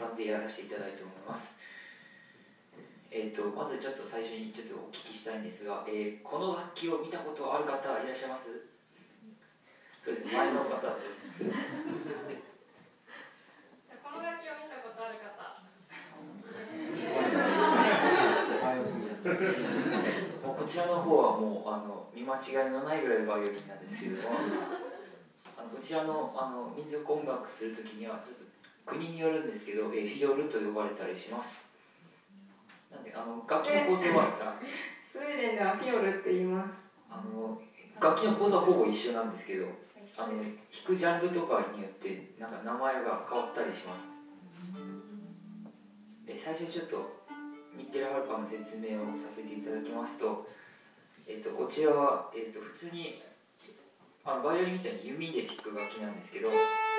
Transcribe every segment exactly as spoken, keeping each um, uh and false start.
さんでやらせていただいて思います。えー、とまずちょっと最初にちょっとお聞きしたいんですが、えー、この楽器を見たことある方いらっしゃいます？そうですね、前の方です。 じゃあこの楽器を見たことある方。 もうこちらの方はもうあの見間違いのないぐらいバイオリンなんですけれども、あのこちらのあの民族音楽するときにはちょっと国によるんですけど、えー、フィドルと呼ばれたりします。なんであの楽器の構造はスウェーデンではフィオルって言います。 あの楽器の構造はほぼ一緒なんですけど、あの弾くジャンルとかによってなんか名前が変わったりします。で最初にちょっとニッテルハルパの説明をさせていただきますと、えっと、こちらは、えっと、普通にあのバイオリンみたいに弓で弾く楽器なんですけど、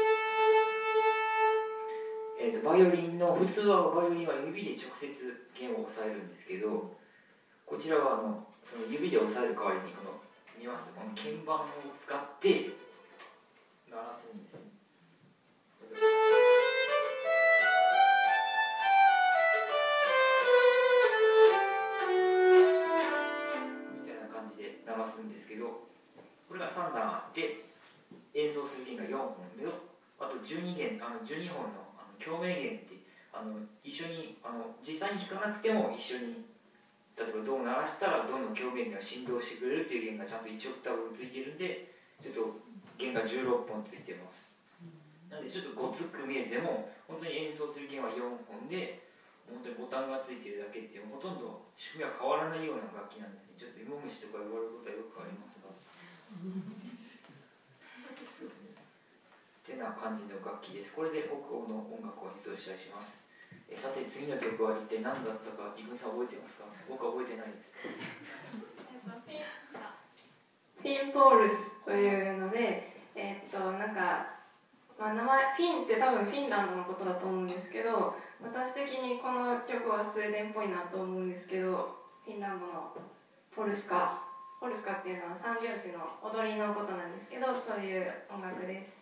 えっと、バイオリンの普通はバイオリンは指で直接弦を押さえるんですけど、こちらはあのその指で押さえる代わりにこの見ますこの鍵盤を使って鳴らすんですね。みたいな感じで鳴らすんですけど、これがさんだんあって演奏する弦がよんほんで、あとじゅうにげん、あのじゅうにほんのあの共鳴弦ってあの一緒にあの実際に弾かなくても一緒に例えば銅を鳴らしたら銅の共鳴弦が振動してくれるっていう弦がちゃんといちオクターブついてるんで、ちょっと弦がじゅうろっぽんついてます。なのでちょっとごつく見えても本当に演奏する弦はよんほんで、本当にボタンがついてるだけっていうほとんど仕組みは変わらないような楽器なんですね。ちょっと芋虫とか言われることはよくありますがってな感じの楽器です。これで北欧の音楽を演奏したりします。えさて次の曲は一体何だったか、イグンさん覚えてますか？僕は覚えてないです。 フィンポールスというので、えー、っとなんか、まあ、名前フィンって多分フィンランドのことだと思うんですけど、私的にこの曲はスウェーデンっぽいなと思うんですけど、フィンランドのポルスカポルスカっていうのは三拍子の踊りのことなんですけど、そういう音楽です。